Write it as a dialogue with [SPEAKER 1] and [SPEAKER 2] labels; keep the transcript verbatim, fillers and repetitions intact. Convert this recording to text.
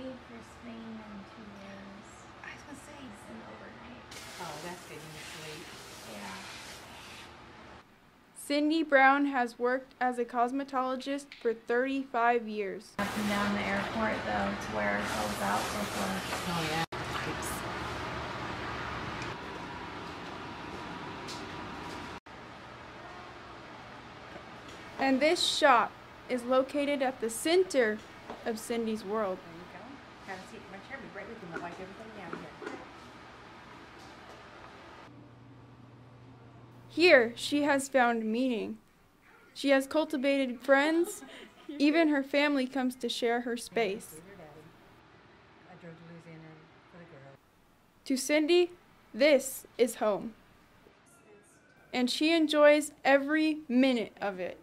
[SPEAKER 1] leave for Spain in two years.
[SPEAKER 2] I was going to say.
[SPEAKER 1] It's an overnight.
[SPEAKER 2] Oh, that's good. You sleep.
[SPEAKER 1] Yeah.
[SPEAKER 3] Cindy Brown has worked as a cosmetologist for thirty-five years.
[SPEAKER 1] Up and down the airport, though, to wear our clothes out before.
[SPEAKER 2] Oh, yeah. Pipes.
[SPEAKER 3] And this shop is located at the center of Cindy's world.
[SPEAKER 2] There you go. Have a seat. My chair will be right with you. I'll wipe everything down here.
[SPEAKER 3] Here, she has found meaning. She has cultivated friends. Even her family comes to share her space.
[SPEAKER 2] I drove to Louisiana for the girl.
[SPEAKER 3] To Cindy, this is home. And she enjoys every minute of it.